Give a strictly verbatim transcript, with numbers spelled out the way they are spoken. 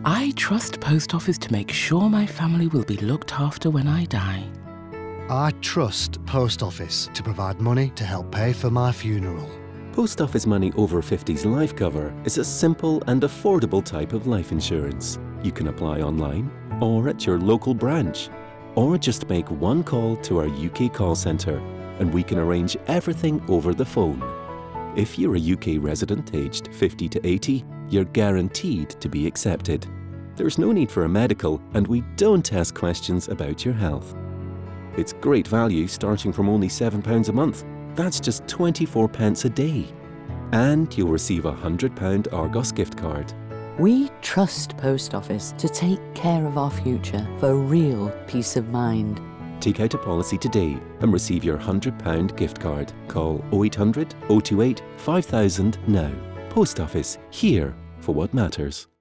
I trust Post Office to make sure my family will be looked after when I die. I trust Post Office to provide money to help pay for my funeral. Post Office Money Over fifties Life Cover is a simple and affordable type of life insurance. You can apply online or at your local branch, or just make one call to our U K call centre and we can arrange everything over the phone. If you're a U K resident aged fifty to eighty, you're guaranteed to be accepted. There's no need for a medical and we don't ask questions about your health. It's great value starting from only seven pounds a month. That's just twenty-four pence a day. And you'll receive a one hundred pound Argos gift card. We trust Post Office to take care of our future for real peace of mind. Take out a policy today and receive your one hundred pound gift card. Call oh eight hundred, oh two eight, five thousand now. Post Office, here for what matters.